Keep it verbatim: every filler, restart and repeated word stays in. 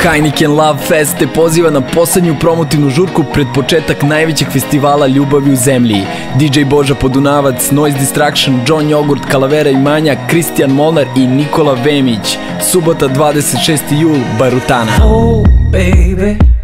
Heineken Love Fest te poziva na poslednju promotivnu žurku pred početak najvećeg festivala ljubavi u zemlji. D J Boža Podunavac, Noise Distraction, John Jogurt, Kalavera i Manja, Kristijan Molnar i Nikola Vemić. Subota dvadeset šesti jul, Barutana. Oh, baby.